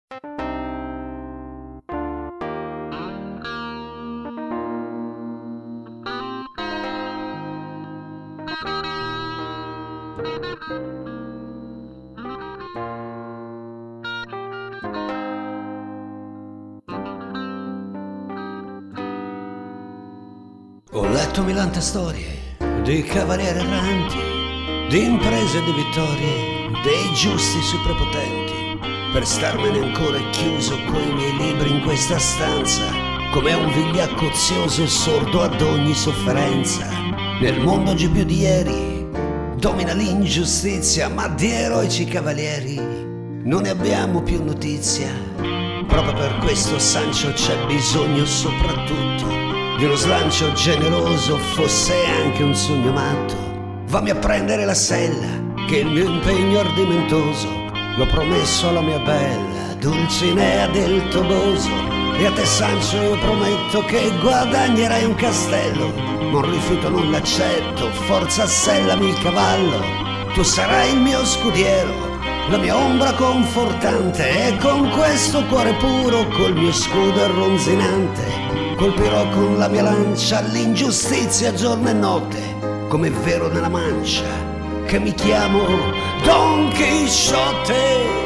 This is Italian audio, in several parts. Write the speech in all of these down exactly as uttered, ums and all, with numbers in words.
Ho letto milante storie di cavalieri erranti, di imprese e di vittorie, dei giusti sui prepotenti, per starmene ancora chiuso coi miei libri in questa stanza, come un vigliacco ozioso sordo ad ogni sofferenza. Nel mondo oggi più di ieri domina l'ingiustizia, ma di eroici cavalieri non ne abbiamo più notizia. Proprio per questo, Sancio, c'è bisogno soprattutto di uno slancio generoso, fosse anche un sogno matto. Vammi a prendere la sella, che il mio impegno ardimentoso l'ho promesso alla mia bella Dulcinea del Toboso. E a te, Sancio, io prometto che guadagnerai un castello, non rifiuto, non l'accetto, forza sellami il cavallo. Tu sarai il mio scudiero, la mia ombra confortante, e con questo cuore puro, col mio scudo ronzinante, colpirò con la mia lancia l'ingiustizia giorno e notte, come è vero nella mancia che mi chiamo Don Chisciotte.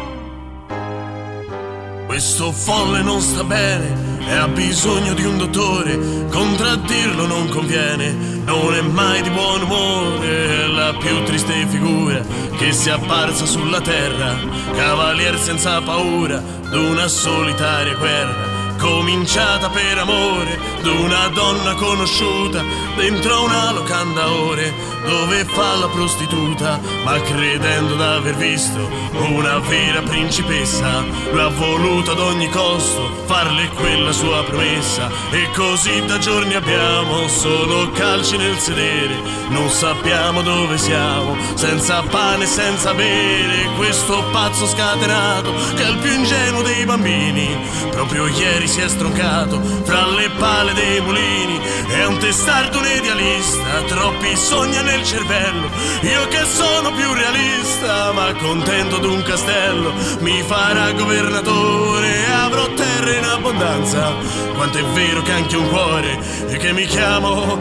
Questo folle non sta bene e ha bisogno di un dottore, contraddirlo non conviene, non è mai di buon umore, è la più triste figura che sia apparsa sulla terra, cavalier senza paura d'una solitaria guerra, cominciata per amore d'una donna conosciuta dentro una locanda ore, dove fa la prostituta, ma credendo d'aver visto una vera principessa, lo ha voluto ad ogni costo farle quella sua promessa. E così da giorni abbiamo solo calci nel sedere, non sappiamo dove siamo, senza pane e senza bere. Questo pazzo scatenato, che è il più ingenuo dei bambini, proprio ieri si è stroncato fra le pale dei mulini. È un testardo, un idealista, troppi sogni nel cervello. Io che sono più realista, ma contento d'un castello, mi farà governatore e avrò terre in abbondanza. Quanto è vero che anche un cuore, e che mi chiamo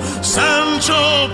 Sancio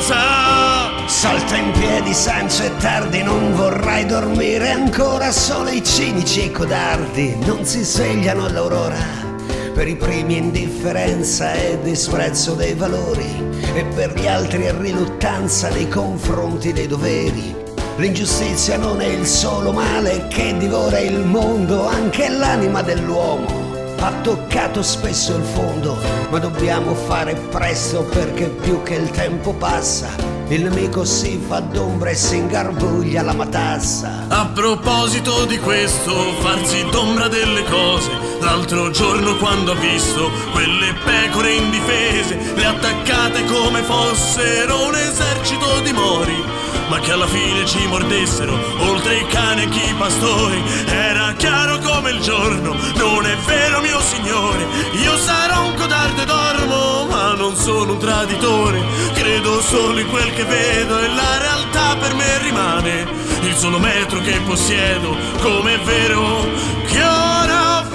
Panza. Salta in piedi, Sancio, è tardi, non vorrai dormire ancora. Solo i cinici e i codardi non si svegliano all'aurora, per i primi indifferenza e disprezzo dei valori, e per gli altri è riluttanza nei confronti dei doveri. L'ingiustizia non è il solo male che divora il mondo, anche l'anima dell'uomo ha toccato spesso il fondo, ma dobbiamo fare presto, perché più che il tempo passa il nemico si fa d'ombra e si ingarbuglia la matassa. A proposito di questo farsi d'ombra delle cose, l'altro giorno quando ho visto quelle pecore indifese, le attaccate come fossero un esercito di mori, ma che alla fine ci mordessero oltre i cani e chi i pastori, era chiaro come il giorno, non è vero mio signore, io sarò un codardo e dormo, ma non sono un traditore, credo solo in quel che vedo e la realtà per me rimane il solo metro che possiedo, come è vero che ora ho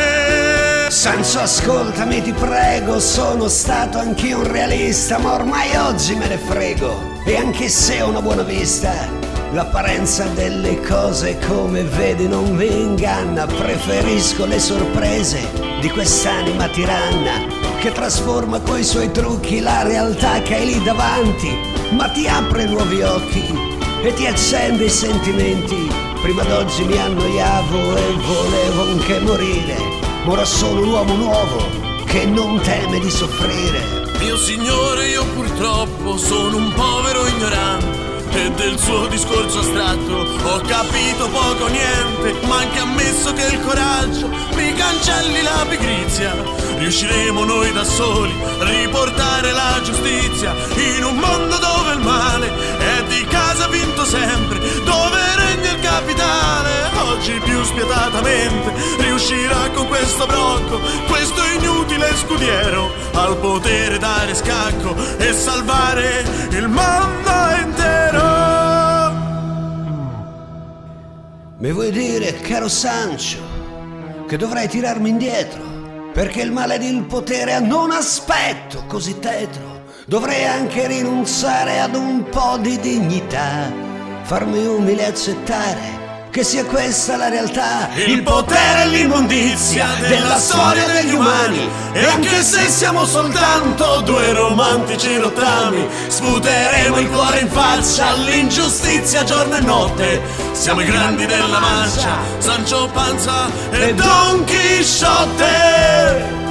fame. Sancio, ascoltami ti prego, sono stato anch'io un realista, ma ormai oggi me ne frego, e anche se ho una buona vista, l'apparenza delle cose come vedi non mi inganna. Preferisco le sorprese di quest'anima tiranna, che trasforma coi suoi trucchi la realtà che hai lì davanti, ma ti apre nuovi occhi e ti accende i sentimenti. Prima d'oggi mi annoiavo e volevo anche morire, ma ora sono un uomo nuovo che non teme di soffrire. Mio signore, io purtroppo sono un povero ignorante, e del suo discorso astratto ho capito poco o niente, ma anche ammesso che il coraggio mi cancelli la pigrizia, riusciremo noi da soli a riportare la giustizia in un mondo dove il male è di casa vinto sempre, dove regna il capitale. Oggi più spietatamente riuscirà con questo brocco, questo inutile scudiero, al potere dare scacco e salvare il mondo intero. Mi vuoi dire, caro Sancio, che dovrei tirarmi indietro, perché il male del potere ha non aspetto così tetro. Dovrei anche rinunciare ad un po' di dignità, farmi umile e accettare che sia questa la realtà. Il potere è l'immondizia della storia degli umani, e anche se siamo soltanto due romantici rottami, sputeremo il cuore in faccia all'ingiustizia giorno e notte. Siamo i grandi della Mancia, Sancho Panza e Don Chisciotte.